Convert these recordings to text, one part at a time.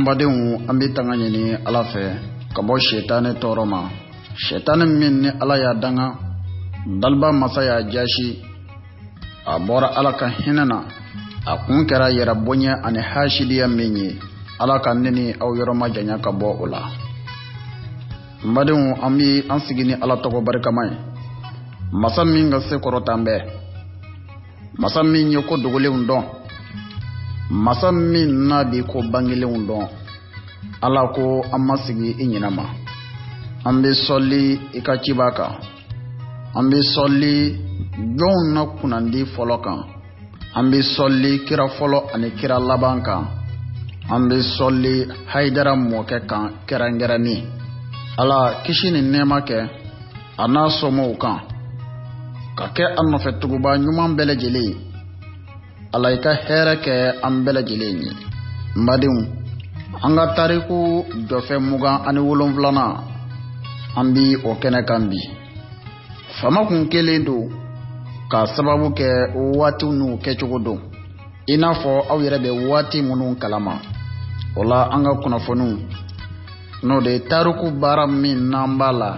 Ambadenw an bɛ tanga ɲini Ala fɛ ka bɔ shetani tɔɔrɔ ma. Shetani min ni Ala y'a danga, daliba masa y'a jasi, a bɔra Ala ka hinɛ na, a kun kɛra yɛrɛ bonya ani hasidiya min ye. Ala ka ne ni aw yɔrɔ ma janya ka bɔ o la. Ambadenw an bɛ an sigi ni Ala tɔgɔ barikama ye. Masa min ka se kɔrɔtan bɛɛ, masa min ye ko dogolenw dɔn, masa min n'a bi ko bangelenw dɔn. Ala ko an ma sigi i ɲinama. An bɛ sɔli i ka ciba kan, an bɛ sɔli jɔnw na kunnandi fɔlɔ kan, an bɛ sɔli kira fɔlɔ ani kira laban kan, an bɛ sɔli Hayidara mɔkɛ kan kɛrɛnkɛrɛnni. Ala kisi ni nɛɛma kɛ a n'a somɔgɔw kan, ka kɛ an nɔfɛ tuguba ɲuman bɛɛ lajɛlen. Ala i ka hɛrɛ kɛ an bɛɛ lajɛlen ye. N badenw, an ka tariku jɔfɛ 27 an bi o kɛnɛ kan bi. Fama kun kelen don ka sababu kɛ waatiw n'u kɛcogo don, i n'a fɔ aw yɛrɛ bɛ waati minnu kalama. O la an ka kunnafoniw n'o de tariku baara min n'an b'a la,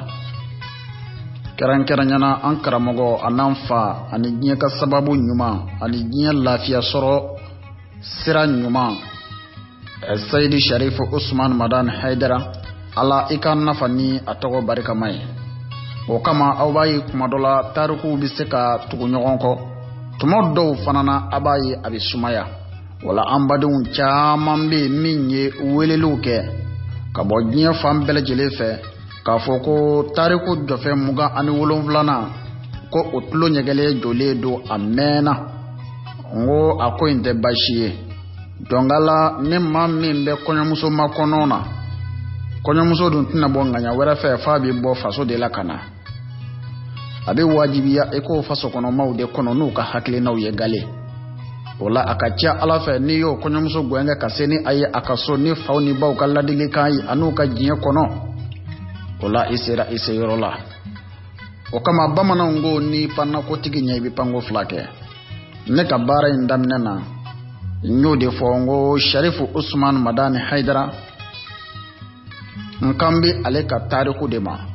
kɛrɛnkɛrɛnyana an karamɔgɔ a n'an fa ani diɲɛ ka sababu ɲuman ani diɲɛ lafiya sɔrɔ sira ɲuman, Sayidi Sharifu Usman Madan Hayidara. Ala i ka nafa ni a tɔgɔ barikama ye. O kama aw b'a ye kuma dɔ la tarikuw bɛ se ka tugu ɲɔgɔn kɔ, tuma dɔw fana na a b'a ye a bɛ sumaya. Wala an badenw caman bɛ min ye weleliw kɛ ka bɔ diɲɛ fan bɛɛ lajɛlen fɛ k'a fɔ ko tariku jɔfɛ 27 ko o tulo ɲɛgɛlen jɔlen don a mɛnna. N ko a ko in tɛ baasi ye. Dɔnkala ni maa min bɛ kɔɲɔmuso makɔnɔ na, kɔɲɔmuso dun tɛna bɔ ŋaɲa wɛrɛ fɛ f'a bɛ bɔ faso de la ka na. A bɛ wajibiya i ko faso kɔnɔmaw de kɔnɔ n'u ka hakilinaw ye gale. O la a ka ca Ala fɛ n'i y'o kɔɲɔmuso gɛngɛ ka se ni a ye a ka so ni faw ni baw ka ladilikan ye an'u ka diɲɛ kɔnɔ, o la i sera i seyɔrɔ la. O kama bamananw ko ni panna kotigi ɲɛ i bɛ panko 2 kɛ. Ne ka baara in daminɛ na n y'o de fɔ n ko Sharifu Usman Madani Hayidara n kan bɛ ale ka tariku de ma.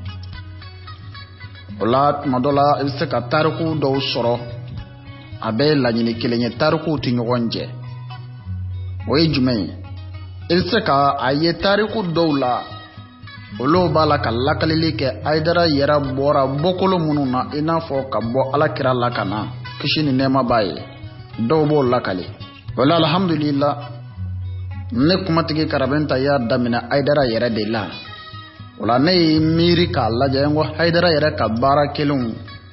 O la tuma dɔ la i bɛ se ka tariku dɔw sɔrɔ a bɛ laɲini kelen ye, tarikuw tɛ ɲɔgɔn jɛ. O ye jumɛn ye? I bɛ se ka a ye tariku dɔw la olu b'a la ka lakalili kɛ Hayidara yɛrɛ bɔra bɔkolo minnu na, i n'a fɔ ka bɔ Alakira la ka na, kisi ni nɛɛma b'a ye. Dɔw b'o lakali. O la alhamdulillah, ne kumatigi Karabenta y'a daminɛ Hayidara yɛrɛ de la. O la ne ye miiri k'a lajɛ n ko Hayidara yɛrɛ ka baara kelenw,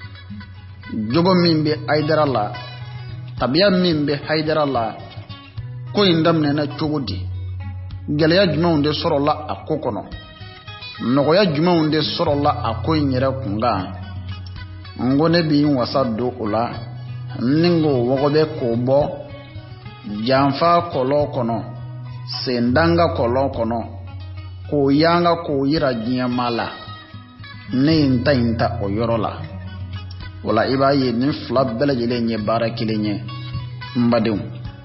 jogo min bɛ Hayidara la, tabiya min bɛ Hayidara la, ko in daminɛna cogo di? Gɛlɛya jumɛnw de sɔrɔla a ko kɔnɔ? Nɔgɔya jumɛnw de sɔrɔla a ko in yɛrɛ kunkan? N ko ne b'i wasa don o la, ni ko wɔgɔ bɛ k'o bɔ janfa kɔlɔn kɔnɔ, sendanga kɔlɔn kɔnɔ, k'o yanga k'o yira diɲɛma la. Ne ye n ta in ta o yɔrɔ la. Wala i b'a ye nin 2 bɛɛ lajɛlen ye baara kelen ye. N badenw,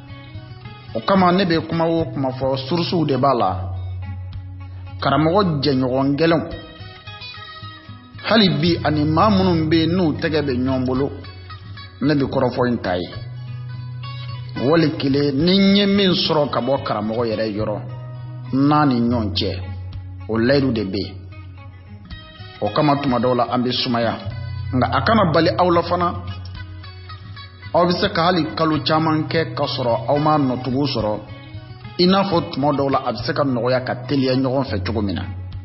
o kama ne bɛ kuma o kuma fɔ surusuw de b'a la. Karamɔgɔ jɛɲɔgɔn gɛlɛnw hali bi ani maa minnu bɛ yen n'u tɛgɛ bɛ ɲɔgɔn bolo, ne bɛ kɔrɔfɔ in ta ye. Wali kelen ni n ye min sɔrɔ ka bɔ karamɔgɔ yɛrɛ yɔrɔ n'a ni ɲɔgɔn cɛ, o layidu de bɛ yen. O kama tuma dɔw la an bɛ sumaya, nka a kana bali aw la fana. Aw bɛ se ka hali kalo caman kɛ ka sɔrɔ aw ma nɔtugu sɔrɔ, i n'a fɔ tuma dɔw la a bɛ se ka nɔgɔya ka teliya ɲɔgɔn fɛ cogo min na.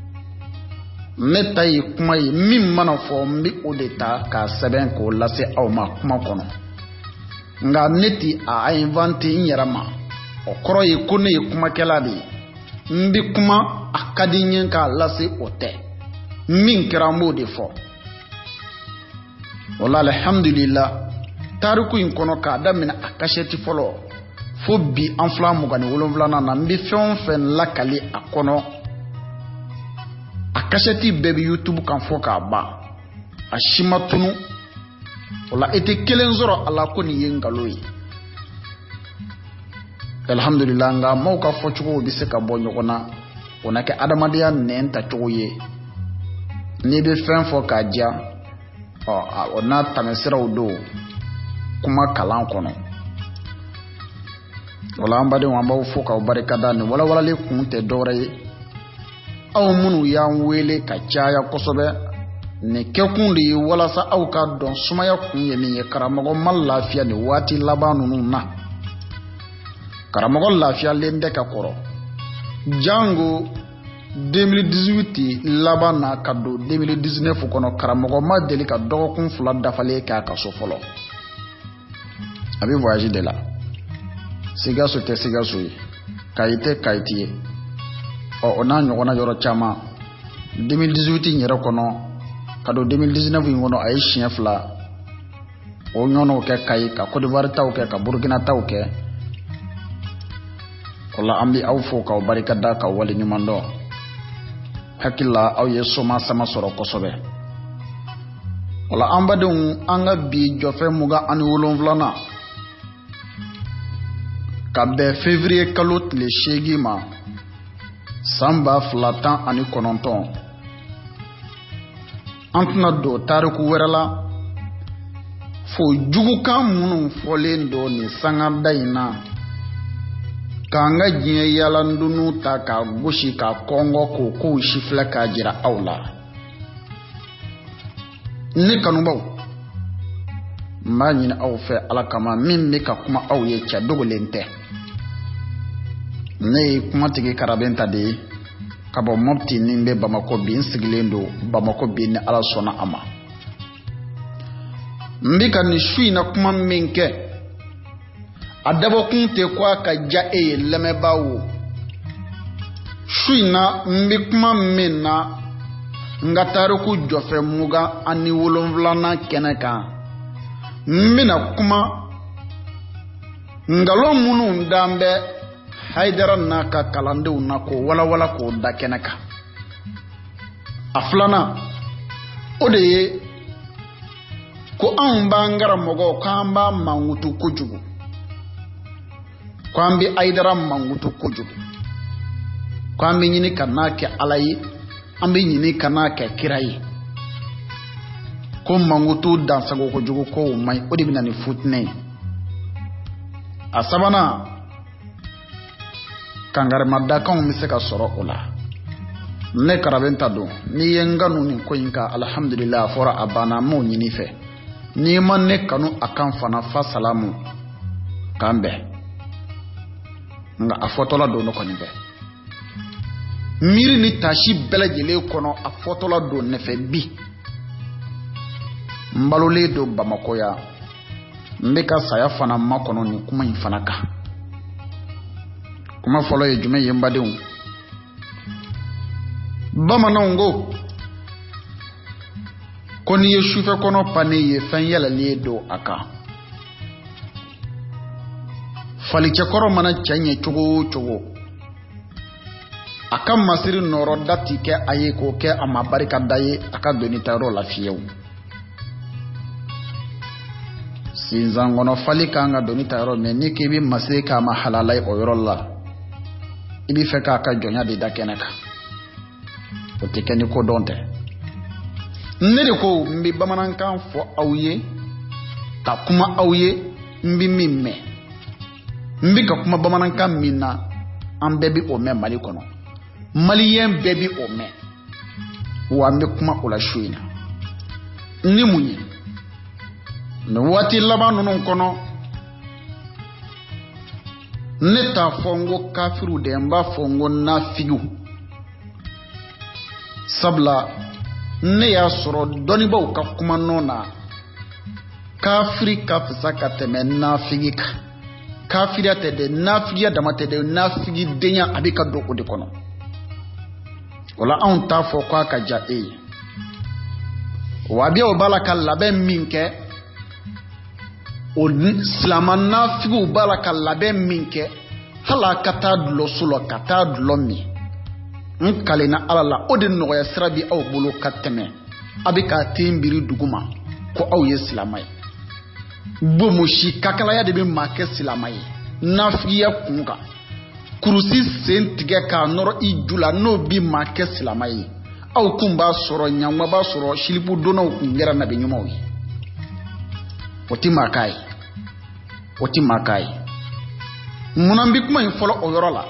Ne ta ye kuma ye min mana fɔ n bɛ o de ta k'a sɛbɛn k'o lase aw ma kuma kɔnɔ. Nka ne tɛ a inventer n yɛrɛ ma. O kɔrɔ ye ko ne ye kumakɛla de ye. N bɛ kuma a ka di n ye k'a lase o tɛ. Min kɛra n b'o de fɔ. O la alhamdulillah, tariku in kɔnɔ k'a daminɛ a kasɛti fɔlɔ fo bi an 27 na n bɛ fɛn o fɛn lakali a kɔnɔ. A kasɛti bɛɛ bɛ YouTube kan fɔ k'a ban. A si ma tunu. O la i tɛ kelen sɔrɔ a la ko nin ye nkalon ye. alhamdulillah nga mo ka fo chugo bi se ka bo nyogona onake adamadiya nen ta chugo ye ni be fen fo ka dia ona tamesira udo kuma kalan kono wala ambade wamba fo ka barikada ni wala le kun te dore aw munu ya wele ka chaya kosobe ne kekundi wala sa aw ka don sumaya kun ye min ye karamago mal lafiya ni wati labanu na karamago lafiya lende ka koro jango 2018 labana kado 2019 kono karamago ma deli ka dokun fula dafale ka so folo abi voyage de là sigaso te sigaso yi kaiti ona nyogona yoro chama 2018 nyere kono kado 2019 ngono ay chien fla o nyono ke kay ka Côte d'Ivoire taw ke ka Burkina taw ke wala ambi aw fo ka barikada ka wali nyumando hakilla aw yeso ma sama soro kosobe wala ambadun anga bi jofe muga ani wolon vlana kabe février kalot le shegi ma samba flatan ani kononton antna do tariku werala fo jugu kan munu folen do ni sanga dayina kanga jiye yalandunu ta ka goshi ka kongo ko shifla ka jira awla ni kanubaw mani aw fe alakama mimmi ka kuma aw ye cha dogolente ne kuma tigi karabenta de kabo mopti nimbe Bamako bin siglendo Bamako bin ala sona ama mbika ni shui na kuma minke adabo kunte kwa ka ja leme bawo shui na mbi kuma minna ngataru ku jofe muga ani wolonvlana keneka mina kuma ngalo munu ndambe Haidara naka kalande unako wala ko da kenaka aflana ode ko an bangara mogo kamba mangutu kujugu kwambi Haidara mangutu kujugu kwambi nyini kanake alayi ambi nyini kanake kirayi ko mangutu dansago kujugu ko umai ode binani futne asabana kangare madaka mi se ka soro ola ne karabenta do ni yenganu ni ko yinka alhamdulillah fora abana mo nyini fe ni man ne kanu akan fana fa salamu kambe nga afotola do no ko nibe miri ni tashi belajele kono afotola do ne fe bi mbalole do Bamako ya mbeka saya fana makono ni kuma infana ka kuma folo ye jume yembadeu bamanongo koni ye shufe kono pane ye fen yala le do aka fali chekoro mana chanye chugo aka masiri noro dati ke aye ko ke ama barika daye aka doni taro la fiyew sinzangono fali kanga doni taro me ni kebi masiri ka ma halalai oyrolla ibi feka ka jonya de dakenaka o tekeni ko donte nere ko mbi bamanankan fo awye ta kuma awye mbi mimme mbi ka kuma bamanankan minna an bebi o me mali kono malien bebi o me wa mbi kuma ola shuina ni munyi no wati labanu non kono neta fongo kafiru de mba fongo nafiyu sabla ne ya soro doni ba ka kuma nona kafiri kafisa ka teme nafigika kafiri ate de nafiya damate de nafigi denya abika doko de kono wala on ta fo kwa ka ja wabi o balaka labe minke o islaman nafigu balaka labe minke hala kata dlo sulo kata dlo mi nkalina alala odi no ya sirabi aw bulu kateme abika timbiri duguma ko aw ye islamai bomushi kakala ya de be make islamai nafiya kunka kurusi sen tigɛ k'a nɔrɔ i ju la n'o bi maa kɛ silamɛ ye aw kun b'a sɔrɔ ɲangwa b'a sɔrɔ silibu donnaw kun kɛra nabi ɲumanw ye o ti maa k'a ye o ti maa k'a ye munna bi kuma in fɔlɔ o yɔrɔ la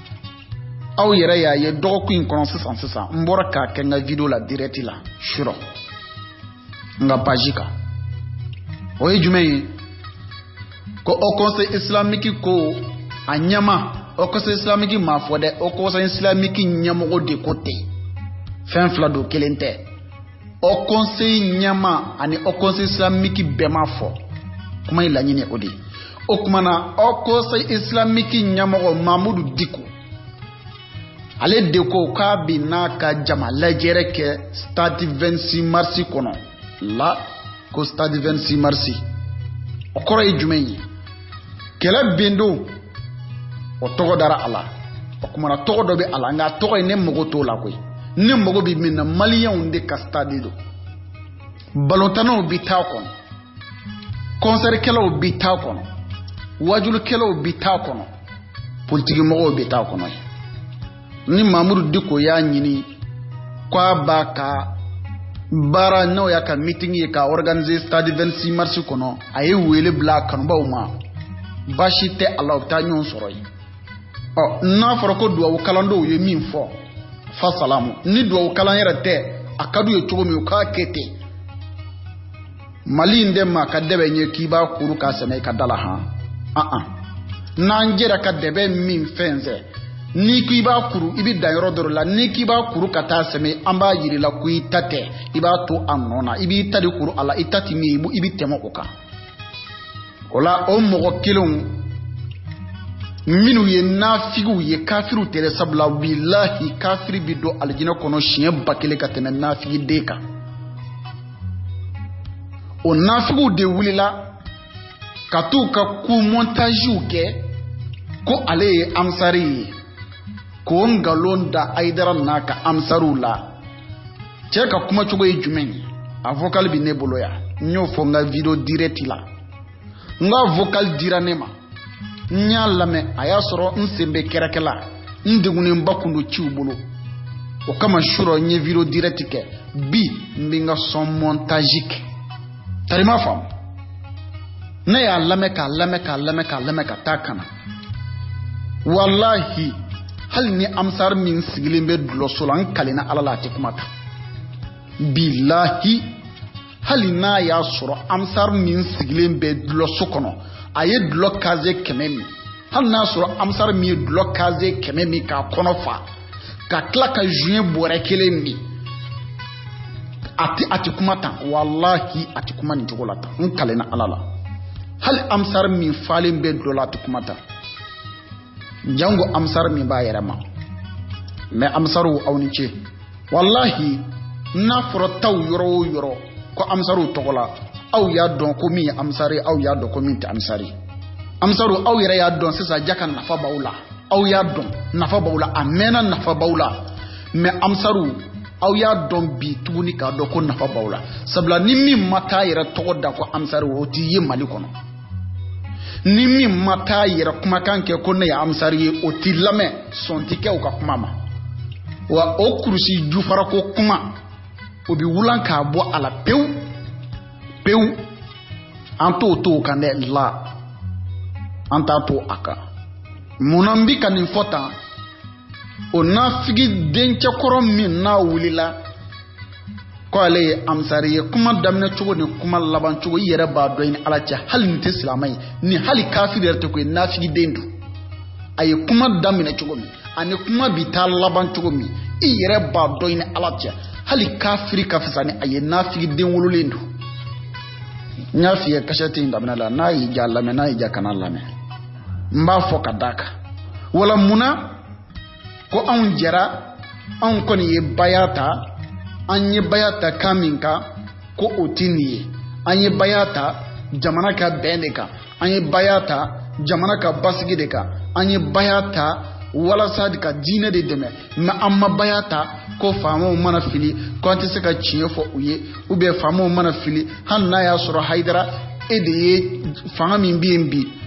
aw yɛrɛ y'a ye dɔgɔkun in kɔnɔ sisan n bɔra k'a kɛ n ka video la direct la surɔ n ka page kan o ye jumɛn ye ko au conseil islamique ko a ɲɛma au conseil islamique m'a fɔ dɛ au conseil islamique ɲɛmɔgɔ de ko ten fɛn fila don kelen tɛ au conseil ɲɛma ani au conseil islamique bɛɛ ma fɔ kuma in laɲini o de o kuma na au conseil islamique ɲɛmɔgɔ Mamudu Diko ale de ko k'a bi n'a ka jama lajɛrɛ kɛ stade 26 mars kɔnɔ la ko stade 26 mars o kɔrɔ ye jumɛn ye kɛlɛ bin don o tɔgɔ dara a la o kumana tɔgɔ dɔ bɛ a la nka tɔgɔ in ne mago t'o la koyi ne mago bɛ min na maliyɛnw de ka stade don balontannaw bi taa kɔnɔ kɔnsɛrikɛlaw bi taa kɔnɔ wajulikɛlaw bi taa kɔnɔ politigimɔgɔw bi taa kɔnɔ ni Mamudu Diko y'a ɲini k'a b'a ka baara n'o y'a ka meeting ye ka organiser stade 26 mars kɔnɔ a ye wele bila kanubaw ma baasi tɛ a la u bɛ taa ɲɔgɔn sɔrɔ yen n'a fɔra ko duwawu kalandenw ye min fɔ fa salamu ni duwawu kalan yɛrɛ tɛ a ka d'u ye cogo min u k'a kɛ ten Mali in de ma ka dɛbɛ ɲɛ k'i b'a kuru k'a sɛnɛ i ka da la han n'an jɛra ka dɛbɛ min fɛn fɛ ni k'i b'a kuru i bɛ dan yɔrɔ dɔ la ni k'i b'a kuru ka taa sɛmɛ an b'a yiri la ko i ta tɛ i b'a to a nɔ na i b'i ta de kuru a la i ta ti min ye i bɛ tɛmɛ o kan o la o mɔgɔ kelenw minnu ye nafigiw ye kafiriw tɛ sabula bilahi kafiri bi don alijinɛ kɔnɔ siɲɛ 1000 ka tɛmɛ nafigi den kan o nafigiw de wulila ka t'u ka coup montagew kɛ ko ale ye amsari ye ko ngalon da Aidara n'a ka amsaru la cɛ ka kuma cogo ye jumɛn ye a vocal bi ne bolo ya n y'o fɔ n ka video direct la n ka vocal dira ne ma n y'a lamɛn a y'a sɔrɔ n sen bɛ kɛrɛkɛ la n degunenba kun don ciw bolo o kama surɔ n ye video direct kɛ bi n bɛ n ka son montage kɛ tari ma faamu ne y'a lamɛn k'a taa kana wallahi hali ni amsar min sigilen bɛ dulɔso la n kalena ala la a tɛ kuma ta bilahi hali n'a y'a sɔrɔ amsar min sigilen bɛ dulɔso kɔnɔ a ye dulɔ kaze 100 min hali n'a sɔrɔ amsar min ye dulɔ kaze 100 min k'a kɔnɔ fa ka tila ka juin bɔrɛ 1 min a tɛ kuma ta wallahi a tɛ kuma nin cogo la ta n kalena ala la hali amsar min falen bɛ dɔ la a tɛ kuma ta jango amsar min b'a yɛrɛ ma mais amsaru aw ni ce wallahi n'a fɔra taw yɔrɔ o yɔrɔ ko amsaru tɔgɔ la aw y'a dɔn ko min ye amsari aw y'a dɔn ko min tɛ amsari amsaru aw yɛrɛ y'a dɔn sisan ja ka nafa b'aw la aw y'a dɔn nafa b'aw la a mɛnna nafa b'aw la mais amsaru aw y'a dɔn bi tuguni k'a dɔn ko nafa b'aw la sabula ni min ma taa yɛrɛ tɔgɔ da ko amsari o t'i ye Mali kɔnɔ ni min ma taa yɛrɛ kumakan kɛ ko ne ye amsari ye o t'i lamɛn sɔn tɛ kɛ u ka kuma ma wa o kurusi jufara ko kuma o bi wulan k'a bɔ a la pewu an t'o to o kan dɛ la an t'a to a kan munna n bi ka nin fɔ tan o nafigi dencɛkɔrɔ min n'a wulila ko ale ye amsari ye kuma daminɛ cogo ni kuma laban cogo i yɛrɛ b'a dɔn ni ala cɛ hali nin tɛ silamɛ ye ni hali kafiri yɛrɛ tɛ ko ye nafigi den don a ye kuma daminɛ cogo min ani kuma bi taa laban cogo min i yɛrɛ b'a dɔn ni ala cɛ hali kafiri ka fisa ni a ye nafigi den wololen don n y'a f'i ye kasɛti in daminɛ la n'a y'i ja lamɛn n'a y'i ja kana lamɛn n b'a fɔ ka d'a kan wala munna ko anw jɛra anw kɔni ye baya ta an ye baya ta kan min kan ko o tɛ nin ye an ye baya ta jamana ka bɛn de kan an ye baya ta jamana ka basigi de kan an ye baya ta walasa ka diinɛ de dɛmɛ mais an ma baya ta ko faamaw mana fili ko an tɛ se ka tiɲɛ fɔ u ye ou bien faamaw mana fili hali n'a y'a sɔrɔ Haidara e de ye fanga min bɛ yen bi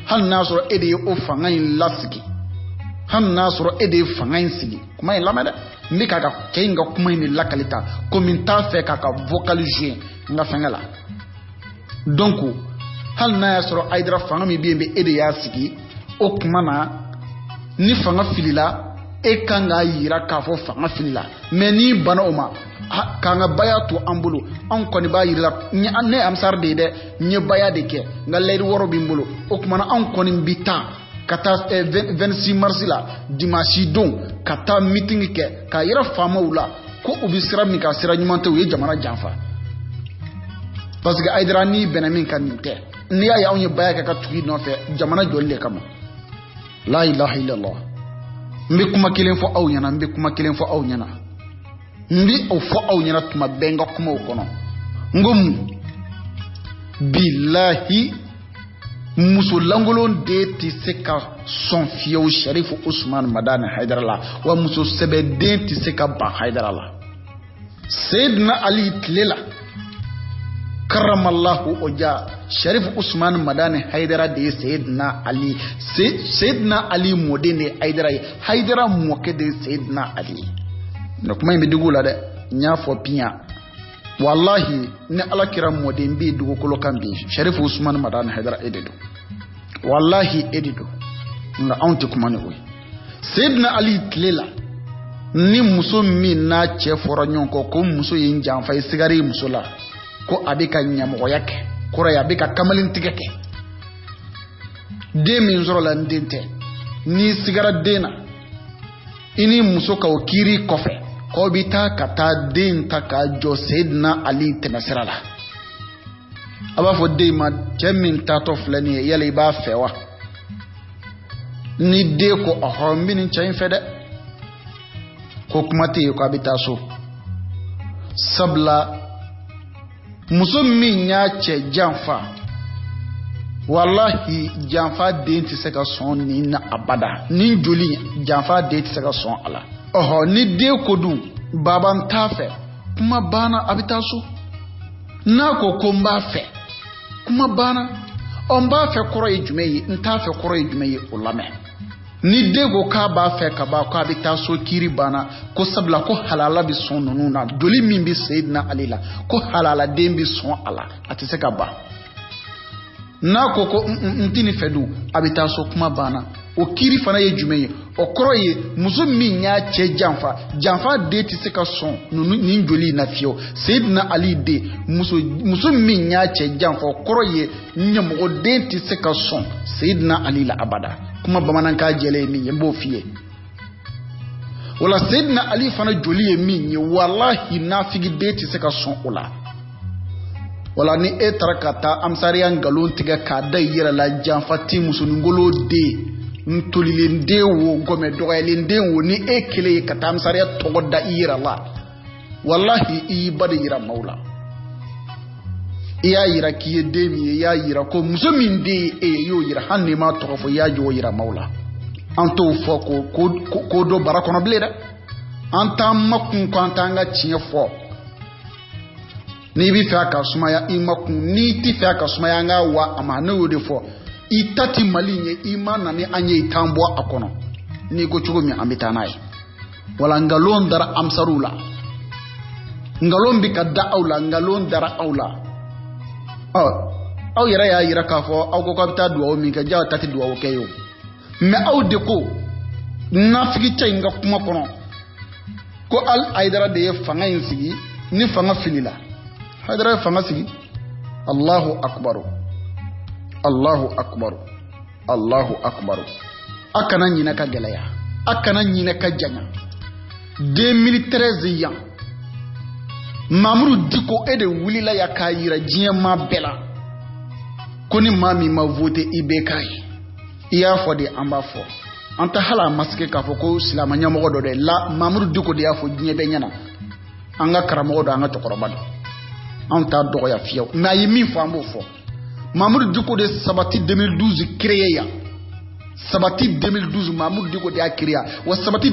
hal nasoro ede o fanga in lasiki hal nasoro ede fanga in sigi kuma in lamada mi kaka kenga kuma in lakalita comme ta fait kaka vocal jouer nga fanga donc hal nasoro aidra fanga mi biembe ede ya sigi o kuma na ni fanga filila e kanga yira ka fo fanga filila mais ni bana oma kanga baya to ambulu an koni ba yira ni anne amsar de ni baya de ke nga leydi woro bimbulu o kuma na an koni bita kata 26 mars la dimanche don kata meeting ke ka yira fama wula ko ubisira mi ka sira nyumante we jamana janfa parce que aidra ni benamin kan te ni ya onye baya ka tugi no fe jamana jolle kama la ilaha illallah mbi kuma kilen fo aw nyana mbi kuma kilen fo aw nyana mbi o fo aw nyana tuma benga kuma o kono ngom billahi musulangolon de ti seka son fiyo Sharif Ousmane Madani Haidara la wa muso sebe de ti seka ba Haidara la Sayyidina Ali tlela karamallahu oja Sharif Ousmane Madani Haidara de Sayyidina Ali modene Haidara moke de Sayyidina Ali no kuma yimbe digula de nya fo pinya wallahi ne alakira modene bi dugo kolo kambi Sharif Ousmane Madani Haidara ededo wallahi ededo nga onti kuma ne oy Sayyidina Ali tlela ni muso min na che foro nyonko ko muso yin janfa sigari muso la ko abika nyamo yake kora ya bika kamalin tigeke de min zoro la ndente ni sigara dena ini muso ka okiri kofe ko bita kata den taka jo Sayyidina Ali tenasirala aba fo de ma chemin tato flani yele ba fewa ni de ko ahombi ni chain fede ko kuma te ko abita so sabla musulmi ya ce janfa wallahi janfa de ti se ka son ni na abada ni joli janfa de ti se ka son ala oho ni de kodu baban tafe kuma bana abita so na ko komba fe kuma bana on ba fe koro ejumeyi nta fe koro ejumeyi ulame ni de go ka ba fe ka ba ko abita so kiri bana ko sabla ko halala bi son nuna joli min bi Sayyidina Ali la ko halala de bi son ala atise ka ba na ko ko ntini fedu abita so kuma bana o kiri fana ye jumeye o koroye musulmi nya che janfa de ti se ka son ni joli na fio Sayyidina Ali de musulmi nya che janfa o koroye nyamo de ti se ka son Sayyidina Ali la abada kuma bamanan ka jele mi yembo fiye wala Sayyidina Ali fana joli mi ye wallahi nafigi de ti se ka son ola wala ni etrakata amsariyan galon tiga ka da yira la janfati musunungolo de ntolilende wo gome doyelende wo ni ekele kata amsariya togoda yira la wallahi ibada yira maula iya yira kiye demi ya yira ko musumin de yo yira hanne ma tokofo ya jo yira maula anto fo ko do barakono bleda anta makun ko anta nga chie fo ni bi fa ka sumaya imakun ni ti fa ka sumaya nga wa amana wode fo itati malinye imana ni anye itambo akono ni ko chugo mi ambita nai wala ngalon dara amsarula ngalon bi kadda aula ngalon dara aula aw yara ya yira ka fo aw ko kabita duwa mi ka jaw tati duwa keyo me aw de ko nafigi chenga kuma kono ko al aidara de fanga insigi ni fanga filila Haidara fanga sigi Allahu akbar Allahu akbar Allahu akbar akana nyina ka gelaya akana nyina ka janya 2013 yan Mamoudou Dicko ede wulila ya kayira jiye ma bela koni mami ma vote ibekai iya fo de amba fo anta hala maske ka fo ko silama nyamo do de la Mamoudou Dicko de ya fo jiye be nyana anga karamo do anga tokorobado anta do ya fiyo na yimi fo ambo fo Mamoudou Dicko de sabati 2012 créé ya sabati 2012 Mamoudou Dicko de a créé wa sabati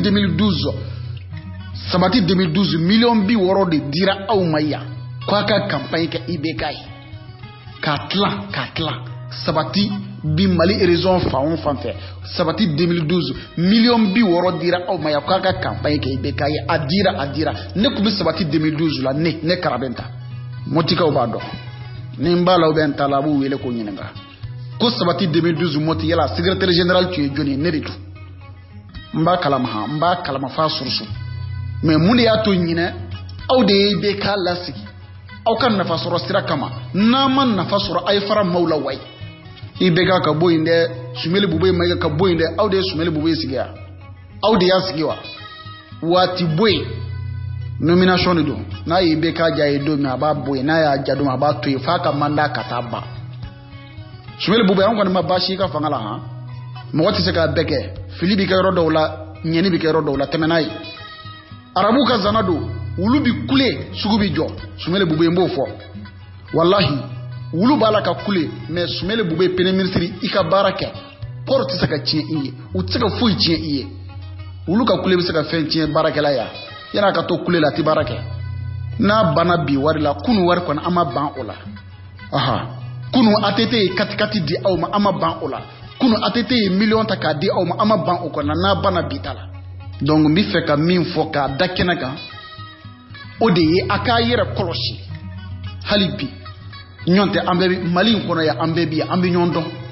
2012 million bi woro de dira aw maya kwa ka campagne ka ibekai katla sabati bi Mali raison faon fanfɛ sabati 2012 million bi wɔrɔ dira aw ma ya ka campagne kɛ IBK ye adira ne kun bi sabati 2012 la ne karabenta motikaw b'a dɔn ni mbala u bɛ ntala bu wele ko ɲininka ko sabati 2012 moti yala secrétaire général tu ye joni ne de tu mba kalama fa sursu mais mun ya to ɲinɛ aw de IBK lasigi aw kan nafa sɔrɔ sira kama n'a ma nafa sɔrɔ ay fara mawla way IBK ka bɔ yin dɛ Sumeli Bube Mayiga ka bɔ yin dɛ aw de Sumeli Bube sigi ya aw de y'a sigi wa waati bɔ yen nomination de don n'a ye IBK ja ye don min a b'a bɔ yen n'a y'a ja don a b'a to yen f'a ka mandat ka taa ban Sumeli Bube an kɔni ma baasi ka fanga la han mɔgɔ tɛ se k'a bɛɛ kɛ fili bi kɛ yɔrɔ dɔw la ɲɛni bi kɛ yɔrɔ dɔw la tɛmɛ n'a ye arabu ka zana don wulu bi kule sugu bi jɔ Sumeli Bube m'o fɔ wallahi wulu b'a la ka kule mais Sumeli Bube premier ministre i ka baara kɛ port tɛ se ka tiɲɛ i ye u tɛ se ka foyi tiɲɛ i ye wulu ka kule bɛ se ka fɛn tiɲɛ baarakɛla ya yana ka to kule la ti baara kɛ n'a banna bi wari la kunu wari kɔni an ma ban o la aha kunu ATT ye katikati di aw ma an ma ban o la kunu ATT ye million ta k'a di aw ma an ma ban o kɔnɔ n'a banna bi ta la donc n bɛ fɛ ka min fɔ k'a da kɛnɛ kan o de ye a k'a yɛrɛ kɔlɔsi hali bi ɲɔn tɛ an bɛɛ bi Mali in kɔnɔ yan an bɛɛ bi yan an bɛ ɲɔn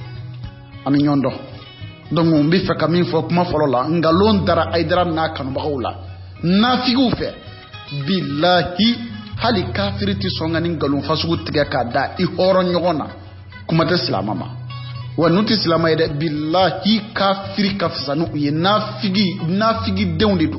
dɔn donc n bɛ fɛ ka min fɔ kuma fɔlɔ la nkalon dara Hayidara n'a kanubagaw la nafigiw fɛ bilahi hali kafiri tɛ sɔn ka ni nkalon fasugu tigɛ k'a da i hɔrɔn ɲɔgɔn na kuma tɛ silama ma wa n'u tɛ silama ye dɛ bilahi kafiri ka fisa n'u ye nafigidenw de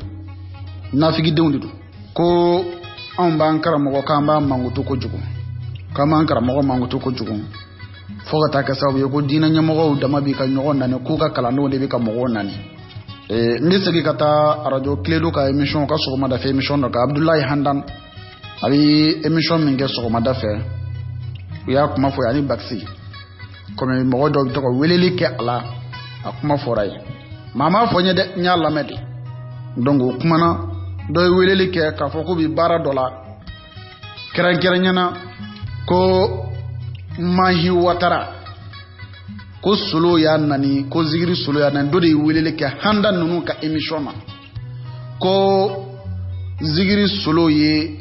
don ko anw b'an karamɔgɔ k'an b'a mankutu kojugu k'an b'an karamɔgɔ mankutu kojugu fo ka taa kɛ sababu ye ko diinɛ ɲɛmɔgɔw dama b'i ka ɲɔgɔn nani k'u ka kalandenw de bɛ ka mɔgɔw nani n bɛ segin ka taa radio Kiledo ka émission ka sɔgɔmada fɛ émission dɔ kan Abdulayi Handan a bɛ émission min kɛ sɔgɔmada fɛ u y'a kuma fɔ ani Baxi comme mɔgɔ dɔw bɛ to ka weleli kɛ a la a kuma fɔra ye maa m'a fɔ n ye dɛ n y'a lamɛn de donc o kumana dɔ ye weleli kɛ k'a fɔ k'u bɛ baara dɔ la kɛrɛnkɛrɛnyana ko Mahi Watara ko Solo y'a nani ko Zigiri Solo y'a nani dɔ de ye weleli kɛ Handan ninnu ka émission na ko Zigiri Solo ye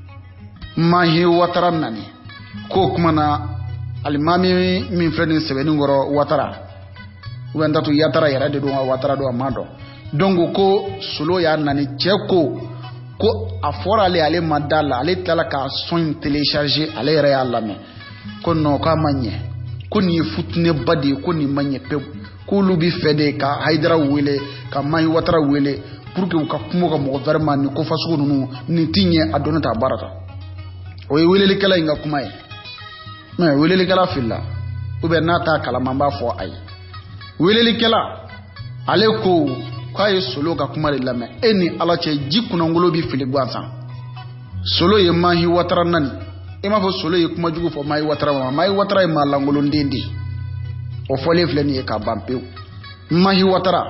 Mahi Watara nani ko kumana alimami min filɛ nin sɛbɛnni kɔrɔ Watara ou bien tatu Yatara yɛrɛ de don wa Watara don a ma dɔn donc ko Solo y'a nani cɛ ko a fɔra ale ma da la ale tilala ka son in télécharger ale yɛrɛ y'a lamɛn ko non k'a ma ɲɛ ko nin ye futinɛba de ye ko nin ma ɲɛ pewu k'olu bi fɛ de ka Hayidara wele ka Mahi Watara wele pour que u ka kuma ka mɔgɔ vraiment nin ko fasugu ninnu nin ti ɲɛ a dɔnnen t'a baara ta o ye welelikɛla in ka kuma ye mais welelikɛla filila ou bien n'a t'a kalama n b'a fɔ a ye welelikɛla ale ko k'a ye Solo ka kuma de lamɛn e ni Ala cɛ ji kunnaŋolo bi fili gansan Solo ye Mahi Watara nani e m'a fɔ Solo ye kuma jugu fɔ Mahi Watara ma Mahi Watara ye maa langolonden de o fɔlen filɛ nin ye k'a ban pewu Mahi Watara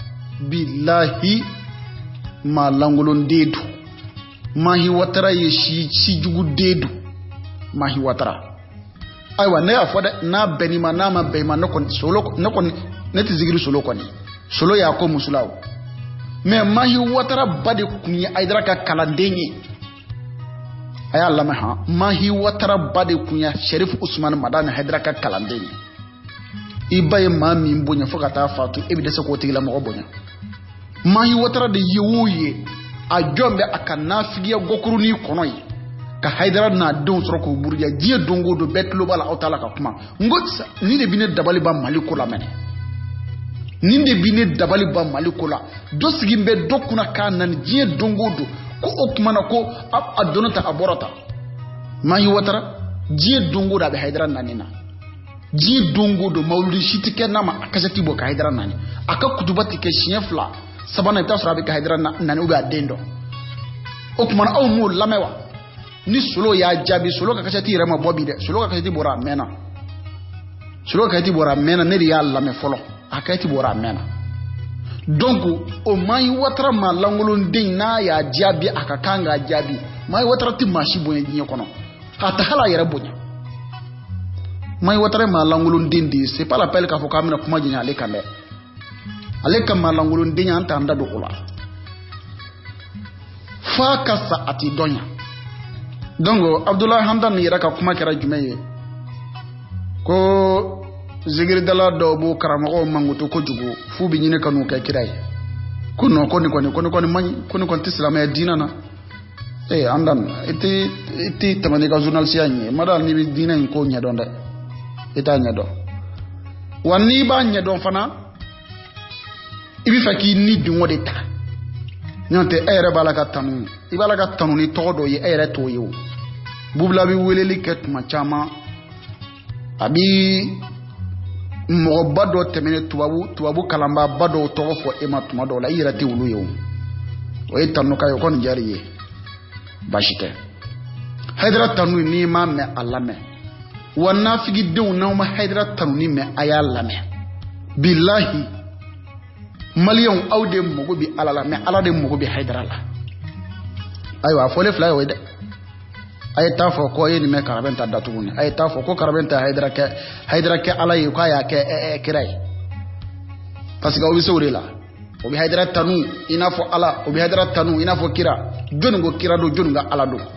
bilahi maa langolonden do Mahi Watara ye si juguden do Mahi Watara ayiwa ne y'a fɔ dɛ n'a bɛn'i ma n'a ma bɛn i ma ne kɔni ne tɛ Zigiri Solo kɔni Solo y'a ko musula o mais Mahi Watara ba de kun ye Hayidara ka kalanden ye a y'a lamɛn han Mahi Watara ba de kun ye Sherif Usman Madani Hayidara ka kalanden ye i ba ye maa min bonya fo ka taa fatu e bɛ dɛsɛ k'o tigilamɔgɔ bonya Mahi Watara de ye o ye a jɔn bɛ a ka nafigiya gɔkurunin kɔnɔ ye ka Hayidara n'a denw sɔrɔ k'u buruja diɲɛ don o don bɛɛ tulo b'a la aw t'a la ka kuma n ko nin de bi ne dabali ban Mali ko la mɛnɛ nin de bi ne dabali ban Mali ko la dɔ sigi bɛ dɔ kunna k'a nani diɲɛ don o don ko o kuma na ko a donna ta a bɔra ta Mahi Watara diɲɛ don o don a bɛ Hayidara nani na diɲɛ don o don mawuludi si tɛ kɛ n'a ma a kasɛti bɔ ka Hayidara nani a ka kutuba tɛ kɛ siɲɛ 2 sabanan i bɛ taa sɔrɔ a bɛ ka Hayidara nani ou bien a den dɔn o kuma na aw m'o lamɛn wa ni Solo y'a jaabi Solo ka kasɛti yɛrɛ ma bɔ bi dɛ Solo ka kasɛti bɔra a mɛnna Solo ka kasɛti bɔra a mɛnna ne de y'a lamɛn fɔlɔ a kasɛti bɔra a mɛnna donc o Mahi Watara maa langolonden n'a y'a jaabi a ka kan k'a jaabi Mahi Watara tɛ maa si bonya diɲɛ kɔnɔ a tɛ hali a yɛrɛ bonya mai watare ma langulun dindi c'est pas l'appel ka foka mina kuma jinya ale kande ale kama langulun dinya anta anda do ula fa kasa ati donya dongo Abdullah Hamdan yira ka kuma kera jumeye ko zigir dala do bu karamago manguto ko jugo fu bi nyine kanu ka kirai kuno koni man kuno kon tislam dina na andan iti tamani ka journal sianye madal ni bi dina ko nya donda ita nya do wani ba nya don fana ibi faki ni dunwo de ta nyante ere balaka tanu ibalaka tanu ni todo ye ere to yo bubla bi weleli ket ma chama abi mo bado temene tubabu kalamba bado to fo ema tuma do la yira te wulu yo o itanu kayo kon jariye bashite haydra tanu ni ma me allame wanna figi dew na ma haydra tanu ni me ayallame billahi malion awde mogo bi alala me alade mogo bi haydra la aywa fole fly we de ay tafo ko yeni me karabenta datuguni ay tafo ko karabenta haydra ke alay ko ya ke kiray parce que o bi sawrela o bi haydra tanu ina fo ala o bi haydra tanu ina fo kira jongo kira do jonga ala do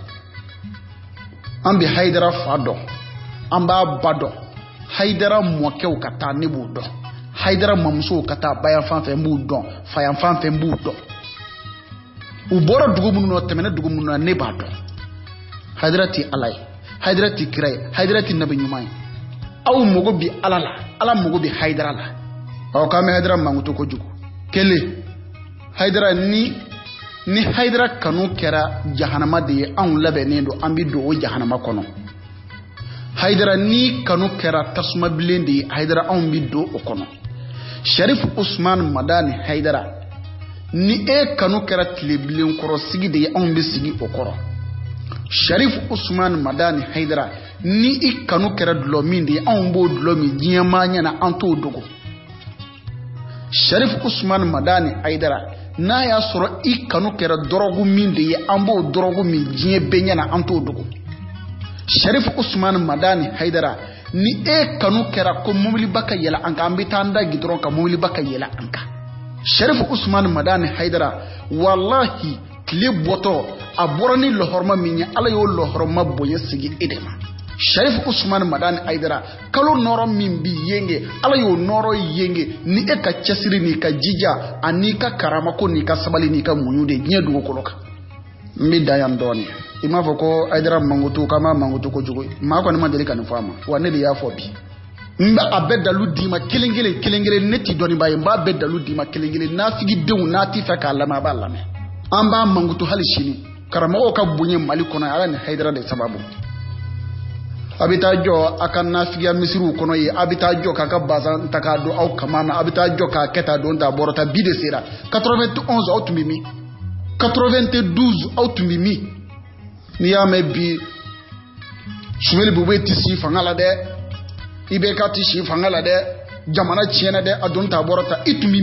ambi haydra fado amba bado haydra mokew kata ne budo haydra mamso kata bayan fanfe mbudo fayan fanfe mbudo ubora dugumu no temene dugumu no ne bado hadrati alay hadrati kiray hadrati nabi nyumay aw mogo bi alala ala mogo bi haydra la aw kame haydra manguto ko jugo kele haydra ni haydra kanu kera jahannama de an labe ne do ambi do o jahannama kono haydra ni kanu kera tasma blende haydra an bi do o kono Sharif Usman Madani Haydara ni kanu kera tleblin koro sigi de an bi sigi o koro Sharif Usman Madani Haydara ni kanu kera dlomi de an bo dlomi jiyama nyana anto dogo Sharif Usman Madani Haydara na ya soro kanu kera dorogu min de an bo dorogu mi jiye benyana anto dogo Sharif Usman Madani Haydara ni kanu kera ko mumli baka yela anka ambitanda gidron ka mumli baka yela anka Sharif Usman Madani Haydara wallahi kleboto aborani lohorma minya ala yo lohorma boye sigi edema Sharif Usman Madani Haydara kalo noro mimbi yenge ala yo noro yenge ni ka chesiri ni ka jija anika karama ko ni ka sabali ni ka munyude nyedu koloka mi dayan doni ima foko Haydara mangutu kama mangutu ko jugo ma ko ni mandeli kan fama wane de ya fobi mba abedalu dima kelengele neti doni baye mba abedalu dima kelengele na figi dewu na tifa ka lama ba lame amba mangutu halishini karama o ka bunye maliko na ala ni Haydara de sababu abitajo akan na figi misiru kono ye abitajo kaka bazan takado au kamana abitajo ka keta donda borota bide sera 91 au tumimi 92 au tumimi ni ya mebi shumeli bube tisi fangala de ibe ka tisi fangala de jamana chiena de adonta borota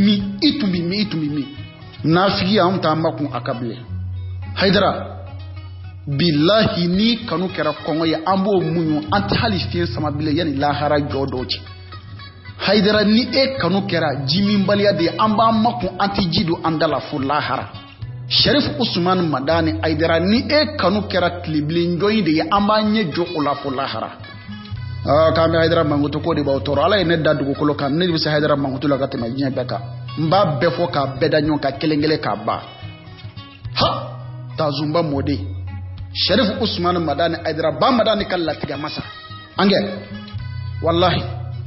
itumimi na figi am ta makun akable Haydara billahi ni kanu kera kongo ya ambo munyu anti halifin sama bile yani lahara jodoji Haydara ni kanu kera jimimbaliya de amba makun anti jidu andala fu lahara Sharif Usman Madani Haydara ni kanu kera kliblin joyi de amba nyejo ola fu lahara kame Haydara manguto ko de ba toro ala ne dadugo kolo kan ne bi Haydara manguto la gatema jinya beka mba befo ka beda nyon ka kelengele ka ba ha tazumba mode Sharif Usman Madani Haydara ba Madani kala tiga masa ange wallahi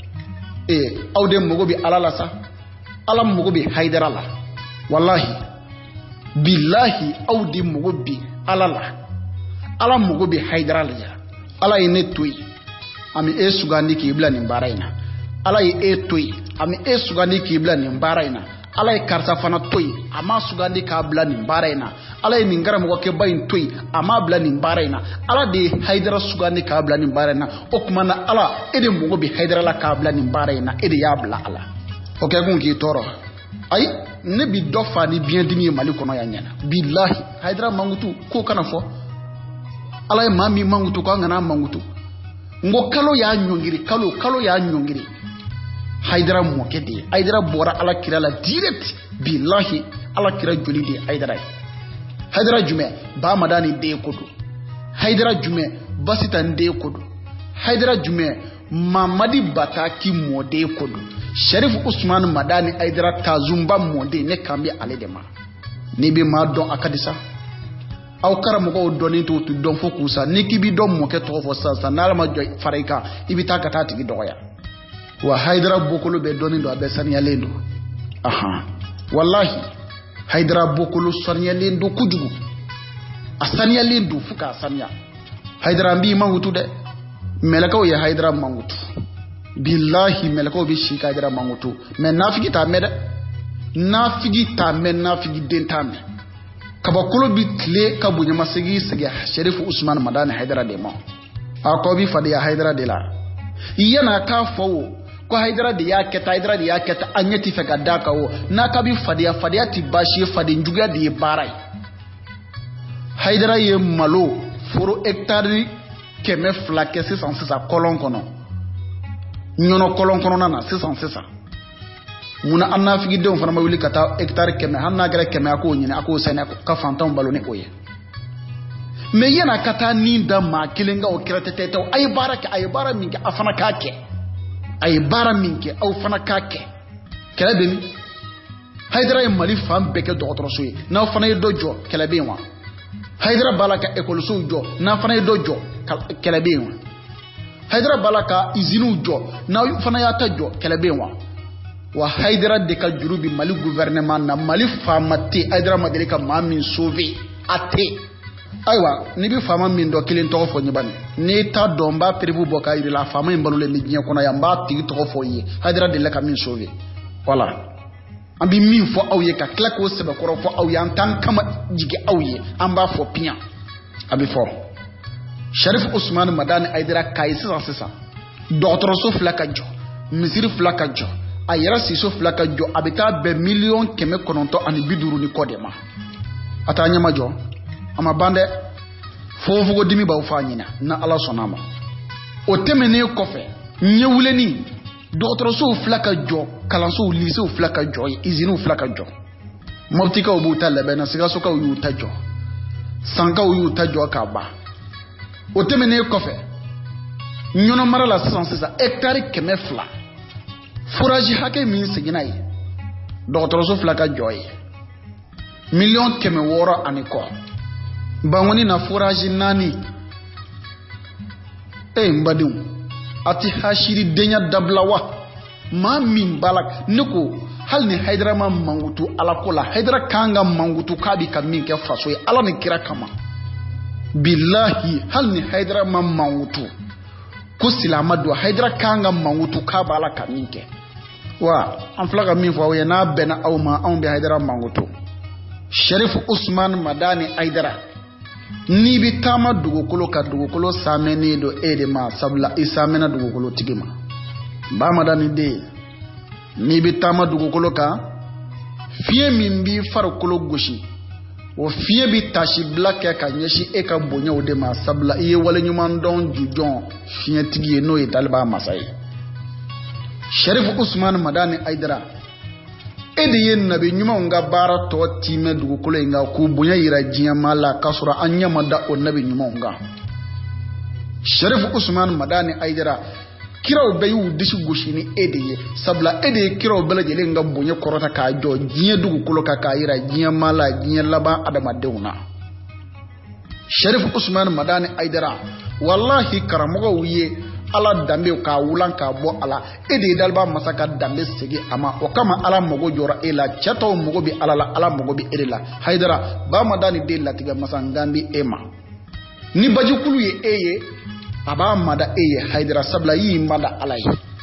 awde mogo bi alala sa ala mogo bi Haydara la wallahi billahi awde mogo bi alala ala mogo bi Haydara la ala ine toyi ami sugandi ki ibla ni mbaraina ala toyi ami sugandi ki ibla ni mbaraina ala karsa fana toyi ama sugandi ka bla ni mbaraina ala ni ngara mo ke bayin toyi ama bla ni mbaraina ala de Haydara sugandi ka bla ni mbaraina okmana ala ede mo bi Haydara la ka bla ni mbaraina ede ya bla ala okay gun ki toro ay ne bi dofa ni bien dimi mali kono ya nyana billahi Haydara mangutu ko kana fo ala mami mangutu ko ngana mangutu ngo kalo ya nyongiri kalo ya nyongiri Haidara mokedi Haidara bora ala kira la direct billahi ala kira joli de Haidara jume ba madani de kodo Haidara jume basita de kodo Haidara jume mamadi bataki mode kodo Sharif Usman madani Haidara tazumba mode ne kambi ale de ma ni bi ma don akadisa aw karamogo doni to don fokusa ni kibi don moke to fo sa na ma joy farika ibita kata tigi doya wa Haidara bokolo be doni do be sanya lendo aha wallahi Haidara bokolo sanya lendo kujugu asanya lendo fuka asanya Haidara mbi mangutu de melakaw ya Haidara mangutu billahi melakaw bi shika Haidara mangutu men nafigi ta meda nafigi ta men nafigi dentame kabakolo bi tle kabunya masigi sigi Sharif Usman Madani Haidara de mo akobi fadi ya Haidara de la yana ka fawo ko Haidara de ya keta anyeti fe gadaka wo na kabi fadi ya ti bashi fadi njuga de barai Haidara ye malo foro hectare keme flake 606 kolon kono nyono kolon kono nana 606 muna anna figi don fana ma wili kata hectare keme hanna gare keme ako nyine ako sene ka fantam balone oye me yana kata ninda ma kilinga o kiratete taw ay bara minke afana kake ay bara minke aw fana kake kala be mi Haidara e mali fam beke docteur soye na fana e dojo kala be wa Haidara balaka école so jo na fana e dojo kala be wa Haidara balaka izinu jo na fana ya tajo kala be wa Haidara de ka jurubi mali gouvernement na mali famati Haidara madeleka mamin sauver ate aywa ni bi fama min do kilin to fo nyibani ni ta domba pribu boka iri la fama imbalule mi nyen kono ya mba tigi to fo yi Haidara de la ka min sauver voilà ambi min fo awye ka klako sebe koro fo awye en tant kama jigi awye amba fo pian abi fo Sharif Usman Madani Haidara kai sisa docteur so flaka jo misiri flaka jo ayara siso flaka jo abita be million keme kononto ani biduru ni kodema atanya majo ama bande fofu go dimi ba ufanyina na ala sonama o temene kofe nyewuleni docteur so flaka jo kalanso lycée flaka jo izinu flaka jo moptika obuta lebena siga soka uyuta jo sanka uyuta jo kaba o temene kofe nyono mara la 606 hectare keme fla foraji hake min sigina yi docteur so flaka joy million keme woro aniko bangoni na foraji nani mbadu ati hashiri denya dablawa ma min balak niko hal ni Haidara ma mangutu ala kola Haidara kanga mangutu kabi kamin ke faso ala ni kira kama billahi hal ni Haidara ma mangutu kusila madu Haidara kanga mangutu kaba ala kamin ke wa an flaga min fo ya na bena awma on bi Haidara mangutu Sharif Usman Madani Haidara ni bi tama dugukolo ka dugukolo sameni do edema sabla isamena dugukolo tigima ba Madani de ni bi tama dugukolo ka fie min bi farkolo goshi o fie bi tashi blake ka nyeshi e ka bonya o de ma sabla iye wale nyuman don jujon fie tigi no e dalba masai Sharif Usman Madani Haidara ediye nabi nyuma nga bara to time dugukolo nga ku bonya yira jiya mala kasura anya mada o nabi nyuma nga Sharif Usman Madani Haidara kiraw bayu dishi goshini ediye sabla ediye kiraw bela jele nga bonya korota ka jo jiya dugukolo ka yira jiya mala jiya laba adama deuna Sharif Usman Madani Haidara wallahi karamogo wiye ala dambe ka wulan ka bo ala ede dalba masaka dambe sigi ama o kama ala mogo jora ela chato mogo bi ala mogo bi edela Haidara ba Madani de latiga masangambi ema ni bajukulu ye eye aba mada eye Haidara sabla yi mada alai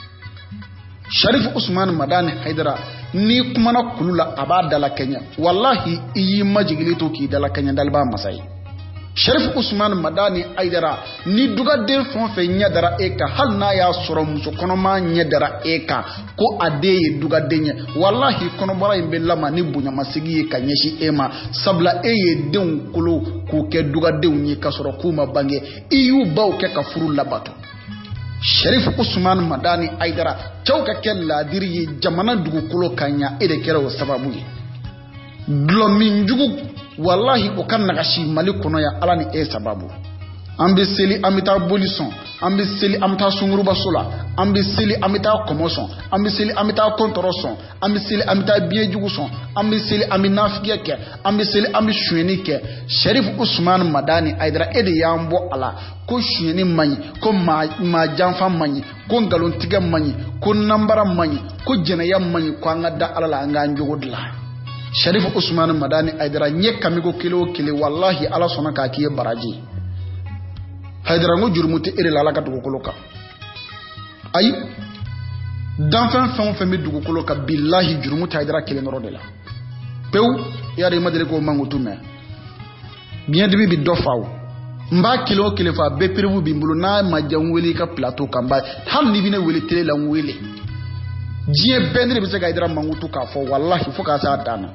Sharif Usman Madani Haidara ni kumana kulula aba dala Kenya wallahi iyi majigili to ki dala Kenya dalba masai Sharif Usman Madani Haidara ni duga de fon fe nyadara eka hal na ya soro muso kono ma nyadara eka ko adeye duga denye wallahi kono bara imbe lama ni bunya masigi ka nyeshi ema sabla eye den kulo ku ke duga de unyi ka soro kuma bange iyu baw ke ka furu labato Sharif Usman Madani Haidara chauka kella diri jamana dugukolo kanya ede kera o sababu ye dlomin jugu wallahi o kan nagashi mali kono ya ala ni sababu ambe seli amita bolison ambe seli amita sunguruba sola ambe seli amita komoson ambe seli amita kontoroson ambe seli amita biejugu son ambe seli amina fiyeke ambe seli ambi shuenike Sharif Usman Madani Haidara ede yambo ala ko shueni manyi ko ma janfa manyi ko ngalontiga manyi ko nambara manyi ko jenaya manyi ko ngada ala anga njogudla Sharif Usman Madani Haidara nye kamigo kilo wallahi ala sona ka kiye baraji Haidara ngo jurumuti ere la ka dugukolo ka ay danfan fon mi dugukolo ka billahi jurumuti Haidara kele ngoro de la pew ya de madele ko mangutu me bien de bi dofaw mba kilo fa be prevu bimbulu na majan weli ka plateau kamba han ni bine weli tele la weli jie benre bi se ga Haidara mangutu ka fo wallahi fo ka sa dana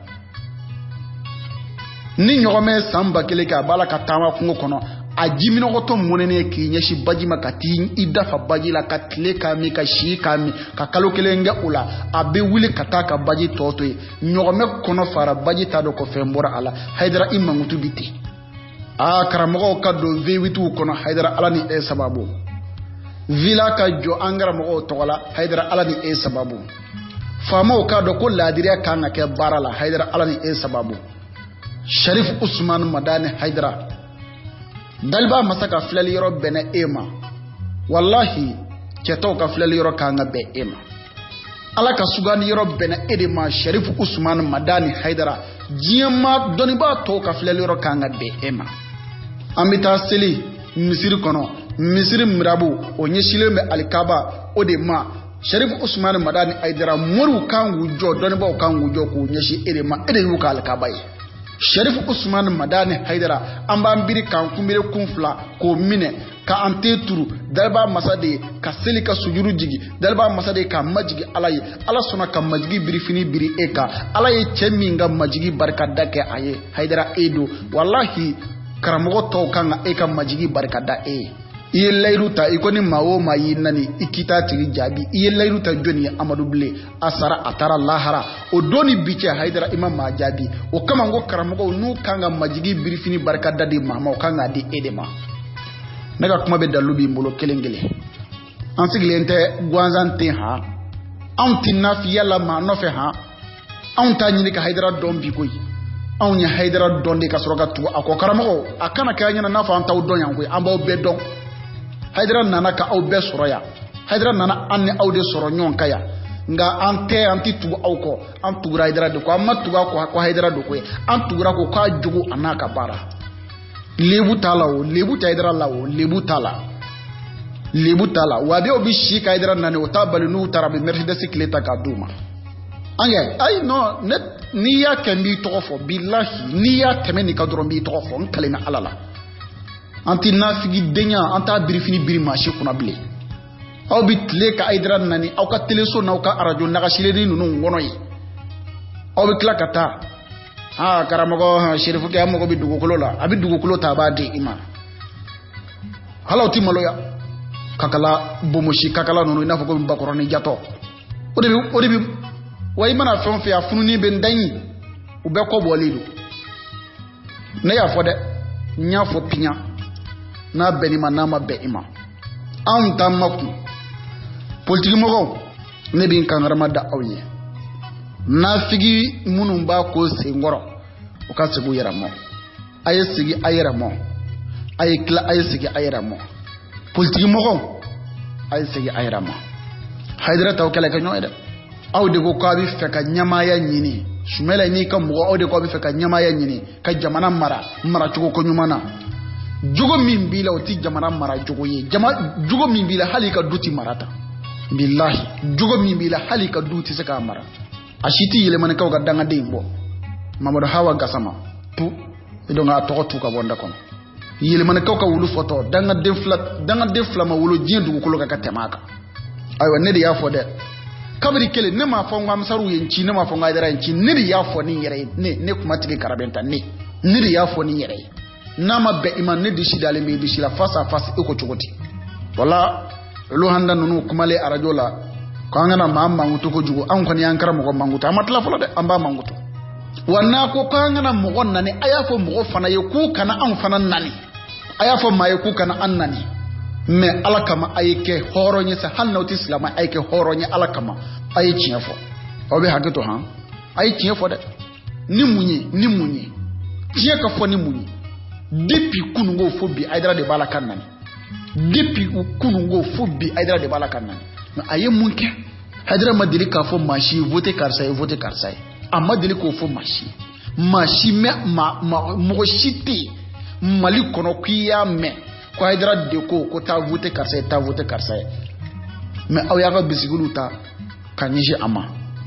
ni nyogome samba kele ka bala ka tawa kungo kono ajimino goto monene ki nyeshi baji makati idafa baji la katle kami ka shi kami ka kalokele nga ula abe wile kataka baji toto nyogome kono fara baji tado ko fembora ala Haidara imangutu biti karamogo ka do vewitu kono Haidara ala ni sababu vila ka jo angara mogo togola Haidara ala ni sababu famo ka do ko ladiriya kanga ke barala Haidara ala ni sababu Sharif Usman Madani Haidara dalba masaka filali yoro bene ema wallahi keto ka filali yoro kanga be ema ala ka sugani yoro bene edema Sharif Usman Madani Haidara jiema doni ba to ka filali yoro kanga be ema amita seli misiri kono misiri mirabu onyeshile me alikaba odema Sharif Usman Madani Haidara moru kangu jo doni ba kangu jo ko nyeshi edema ede yuka alikaba yi Sharif Usman Madani Haidara amba mbiri kan kumbire kunfla ko mine ka ante turu dalba masade ka seli ka sujuru jigi dalba masade ka majigi alaye ala sona ka majigi biri fini biri eka alaye cheminga majigi barkada ke aye Haidara edo wallahi karamogo to kanga eka majigi barkada iye layruta ikoni mawo mayi nani ikita tigi jabi iye layruta joni Amadu Bile asara atara lahara o doni biche Haidara imam ma jabi o kama ngo karamogo nu kanga majigi birifini barkada di mama o kanga di edema naga kuma be dalubi mbolo kelengele ansiglente gwanzante ha anti nafi yalla ma nofe ha anta nyini ka Haidara dombi koy anya Haidara donde ka soroga tu ako karamogo akana kanya na fa anta udon yankoy amba be don Haidara nana ka aw be soroya Haidara nana anne aw de soro nyon kaya nga ante anti tu aw ko an tugra Haidara de ko amma tuga ko Haidara do ko an tugra ko ka jugu anaka bara lebu tala o lebu Haidara lawo lebu tala wa be obi shi ka Haidara nane o tabali nu tarabi Mercedes kleta ka duma anya ay no net niya kembi tofo billahi niya temeni ka doro bi tofo nkalena alala anti nafigi denya anta birifini biri mashi kuna bile aw bitle ka Haidara nani aw ka teleso na aw ka arajo nagashileni nunu wono yi aw bi kla kata karamogo Sherifu ke amogo bi dugukolo la abi dugukolo ta ba de ima halawti maloya kakala bomoshi kakala nunu ina foko bakoroni jato odebi way mana fonfe afununi ben danyi ube ko bolidu na ya fode nya fo pinya na benima na ma be ima an tamaku politique mogo ne bin kan ramada awye na figi munun ba ko se ngoro o ka segu yara mo aye sigi ayera mo aye kla aye sigi ayera mo politique mogo aye sigi ayera mo Haidara taw kala ka nyoede aw de ko ka bi feka nyama ya nyini sumela ni ka mo aw de ko bi feka nyama ya nyini ka jamana mara chugo ko nyumana jugo min bila oti jamana mara jugo ye jugo min bila halika duti marata billahi jugo min bila halika duti saka mara ashiti yele man ka ga danga dembo Mamadou Hawa Gassama tu ido nga to ka bonda kon yele man ka wulu photo danga defla ma wulu jindu ko ka temaka aywa ne ya fo de kabri kele ne ma fo ngam saru yenci ne ma fo ngai dara yenci ne ya fo ni yere ne kuma tigi karabenta ne ya fo ni yere nama be iman ne dishi dale me dishi la face à face eko chogoti wala lo handa nunu kumale arajola ko ngana ma mangutu ko jugo an ko ni ankara mo mangutu amatla folo de amba mangutu wanna ko ngana mo nani aya fo mo fana ye ku kana an fana nani aya fo ma ye ku kana an nani me alakama ayike horonye sa halnauti islam ayike horonye alakama ayi chiefo obe hageto ha ayi chiefo de ni munye tie ka fo ni munye depuis kunungo fobi aidra de balakan nani depuis kunungo fobi aidra de balakan nani no ayi munke hadra madili ka fo machi voter karsay amadili ko fo machi me mo shiti mali kono kuya me ko haydara de ko ta voter karsay mais aw yaga bisiguluta kanyishi ama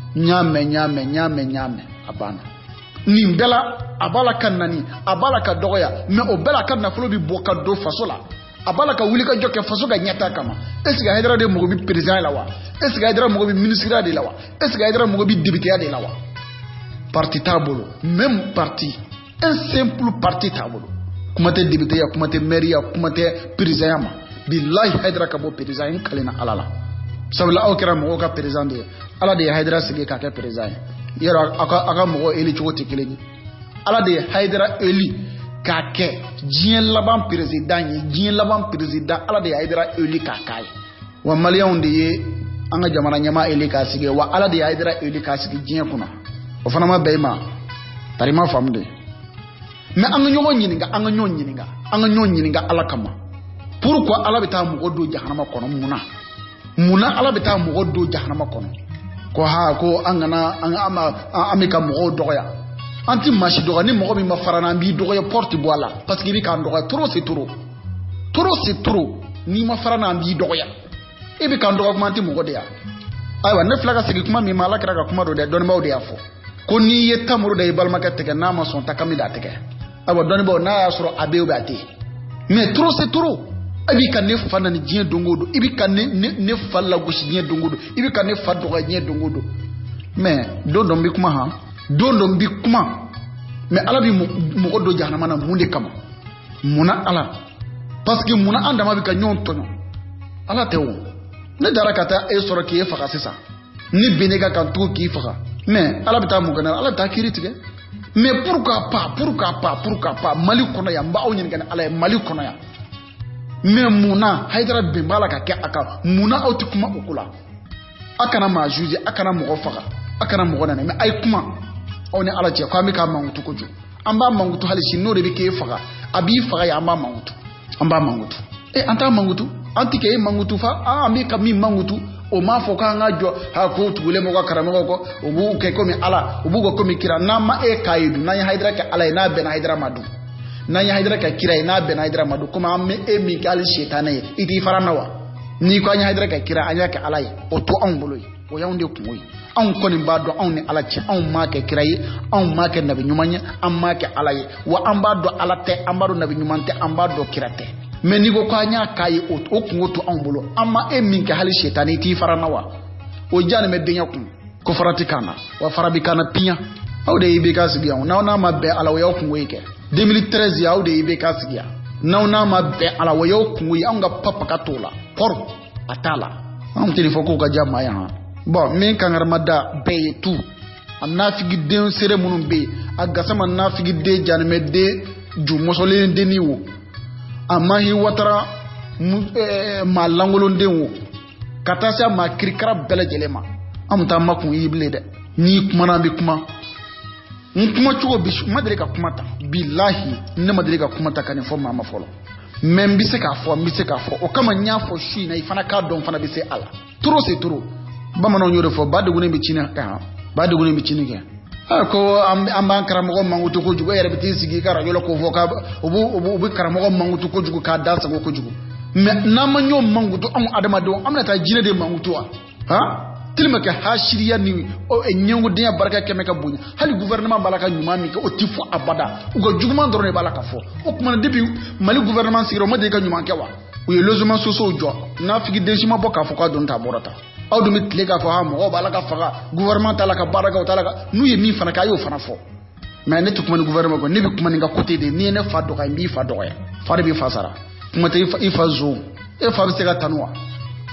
nyame abana ni mbela abala kanani abala ka doya mais o bela kan na flo bi boka do fasola abala ka wuli ka jokke faso ga nyata kama esiga haydara de mo bi president la wa esiga haydara mo bi ministre de la wa esiga haydara mo bi député de la wa parti tabolo même parti un simple parti tabolo kumate député ya kumate maire ya kumate président ma billahi haydara ka bo président kalina alala sabla aw kira mo ka président de ala de haydara sige ka président yero aka mo eli choti keleni ala de haydara eli ka ke jien laban président ala de haydara eli ka kai wa malion de ye anga jamana nyama eli ka sige wa ala de haydara eli ka sige jien kuna o fana ma bayma tarima famde mais anga nyon nyininga ala kama pourquoi ala beta mo do jahannama kono muna ala beta mo do jahannama kono ko ha ko angana amika mo doya anti machi doga ni mo bi ma farana bi doya porte boala parce que bi kan doga trop c'est trop ni ma farana bi doya e bi kan doga kuma anti mo de ya aywa ne flaga sigi kuma mi mala kra ka kuma do de don bawo de afo ko ni yetamuru de balma ka tege na ma son takami da tege aba doni bo na asro abew bati mais trop c'est trop abi kan ne fana ni jien dongodo ibi kan ne falla goshi jien dongodo ibi kan ne faddo ga jien dongodo mais dondom bi kuma mais ala bi mo goddo jahannama na munde kama muna ala parce que muna andama bi ka nyon tonyo ala tewo ne darakata e soro ki e faka sisa ni benega kan to ki faka mais ala bi ta mo gana ala ta kiritige mais pourquoi pas mali kono ya mba onyin gana ala mali kono ya mais muna haydara bimbala ka ke aka muna auti kuma okula akana ma juge akana mo faka akana mo gona mais ay kuma oni ala je kwa mi ka mangutu kojo amba mangutu halishi no de bi ke faka abi faka ya amba mangutu anta mangutu anti ke mangutu fa mi ka mi mangutu o ma fo ka ngajo ha ko tugule mo ka karamo ko obu ke ko mi ala obu ko ko mi kira na ma e kaidu na ya haydara ka ala na ben haydara madu na ya haydara ka kira na ben haydara madu kuma me e mi gal shaytanai iti faranawa ni ko anya haydara ka kira anya ka ala o to an boloy o yawnde ko moy an ko ni bado an ni ala ci an ma ka kira yi an ma ka nabi nyumanya an ma ka ala yi wa an bado ala te an bado nabi nyumante an bado kirate mais ni go ko anya kai o kungoto ambolo amma e min ka hali shetani ti faranawa o jani me denya ko farati kana wa farabi kana pinya awde ibe kasigia na ma be ala wayo kunweke 2013 ya awde ibe kasigia na ma be ala wayo kunwi anga papa katola por atala am telefoko ka jama ya bon min kan armada be tu amna figi den sere munum be agasama na figi de jani me de ju mosolen deniwo amma hi watara ma langolon denwo katasa ma kirikara belejelema amuta makun yible de ni kuma na bi kuma chugo bi madre ka kuma ta billahi ne madre ka kuma ta kan fo mama folo même bi se ka fo o kama nya fo shi na ifana ka don fana bi se ala trop c'est trop ba mano nyore fo ba de gune bi china ka ba de gune bi chini ke ko amba karamo mangutu ko jugo yere biti sigi kara yolo ko voka obu karamo mangutu ko jugo ka dansa ko jugo na manyo mangutu am adama do amna ta jine de mangutu tilma ka hashiriya ni o enyengu de baraka kemeka bunya hali gouvernement balaka nyuma mi ka o tifu abada ugo juguma ndoro ne balaka fo o kuma depuis mali gouvernement siro mo de ka nyuma kewa o ye logement soso jo na figi dejima boka fo ka don ta borata awdu mit lega ko ha mo balaka faga gouvernement talaka baraka o talaka nu ye mi fana ka yo fana fo mais ne tukuma ni gouvernement ko ne bi kuma ni nga côté de ni ne fa do ka mbi fa do ya fa bi fasara kuma te ifa zo e fa bi se ka tanwa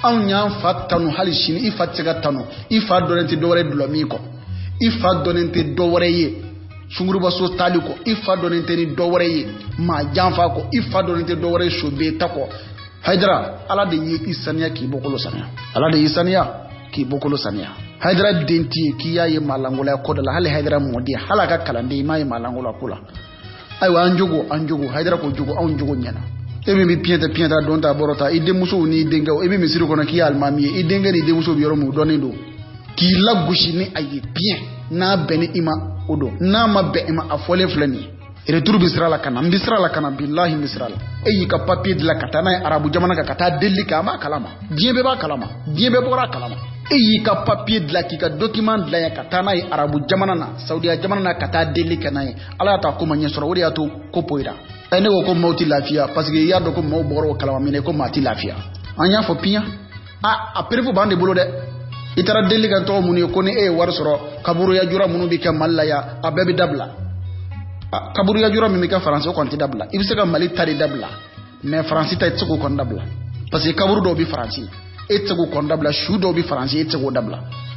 an y'an fa tanu hali sini i fa tɛ se ka tanu i fa dɔnnen tɛ dɔwɛrɛ dulɔmin kɔ i fa dɔnnen tɛ dɔwɛrɛ ye sungurubaso taali kɔ i fa dɔnnen tɛ ni dɔwɛrɛ ye maa janfa kɔ i fa dɔnnen tɛ dɔwɛrɛ ye sobe ta kɔ Haidara ala de ye i saniya k'i bɔkolo saniya ala de y'i saniya k'i bɔkolo saniya Haidara den t'i ye k'i y'a ye maa langoloya ko dɔ la hali Haidara mɔden hali a ka kalanden i m'a ye maa langoloya ko la ayiwa an jogo Haidara ko jogo anw jogo ɲɛna e min bɛ piɲɛta dɔn ta bɔrɔ ta i denmusow n'i denkɛw e bɛ misiri kɔnɔ k'i ye alimami ye i denkɛ ni denmuso bɛ yɔrɔ min o dɔnnen don k'i lagosi ni a ye piɲɛ n'a bɛn ni i ma o don n'a ma bɛn i ma a fɔlen filɛ nin ye retour bɛ sira la ka na n bɛ sira la ka na bilahi n bɛ sira la e y'i ka papier dilan ka taa n'a ye arabu jamana kan ka taa delili kɛ an b'a kalama diɲɛ bɛɛ b'a kalama diɲɛ bɛɛ bɔra a kalama e y'i ka papier dilan k'i ka document dilan yan ka taa n'a ye arabu jamana na saudiya jamana na ka taa delili kɛ n'a ye ala y'a to a ko ma ɲɛ sɔrɔ o de y'a to ko poyira ne ko ko maaw tɛ lafiya parce que i y'a dɔn ko maaw bɔra o kalama min na ko maa tɛ lafiya an y'a fɔ piɲa a perefu b'an de bolo dɛ i taara delili kɛ tɔgɔ minnu ye ko ni e ye wari sɔrɔ kaburuya jura minnu bɛ kɛ Mali la yan a bɛɛ bɛ dabila kaburuya jura min bɛ kɛ Faransi o kɔni tɛ dabila i bɛ se ka Mali ta de dabila mais Faransi ta i tɛ se k'o kɔni dabila parce que kaburu dɔw bɛ Faransi e tɛ se k'o kɔni dabila su dɔw bɛ Faransi e tɛ se k'o dabila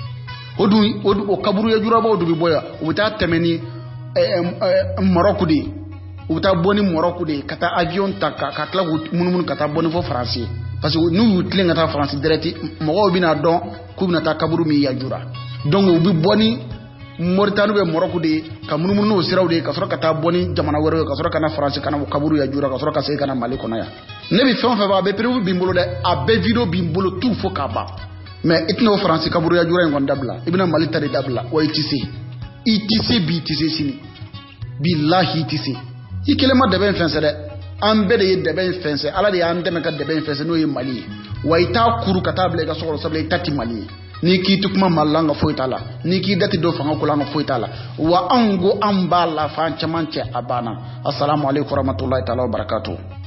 o kaburuya jurabaw de bɛ bɔ yan u bɛ taa tɛmɛ ni Marɔku de ye u bɛ taa bɔ ni Marɔku de ye ka taa avion ta ka tila k'u munumunu ka taa bɔ ni fɔ Faransi parce que n'u y'u tilen ka taa Faransi direct mɔgɔw bɛna dɔn k'u bɛna taa kaburu min yajura donc u bɛ bɔ ni Mauritanie bɛ Marɔku de ye ka munumunu n'o siraw de ye ka sɔrɔ ka taa bɔ ni jamana wɛrɛw ye ka sɔrɔ ka na Faransi ka na kaburu yajura ka sɔrɔ ka segin ka na Mali kɔnɔ yan ne bɛ fɛn o fɛn fɔ a bɛɛ prévu bɛ n bolo dɛ a bɛɛ vidéo bɛ n bolo tout fo k'a ban mais i tɛna o Faransi kaburu yajura in kɔni dabila i bɛna Mali ta de dabila wa i tɛ se bi i tɛ se sini bilahi i tɛ se i kelen ma dɛbɛ in fɛnsɛ dɛ an bɛɛ de ye dɛbɛ in fɛnsɛ ala de y'an dɛmɛ ka dɛbɛ in fɛnsɛ n'o ye Mali ye wa i t'a kuru ka taa bila i ka so kɔnɔ sabula i ta tɛ Mali ye n'i k'i tɛ kuma Mali la an ka foyi t'a la n'i k'i da tɛ don fanga ko la an ka foyi t'a la wa anw ko an b'a la fan caman cɛ a banna assalamu alaikum warahmatullahi taala wa barakatuh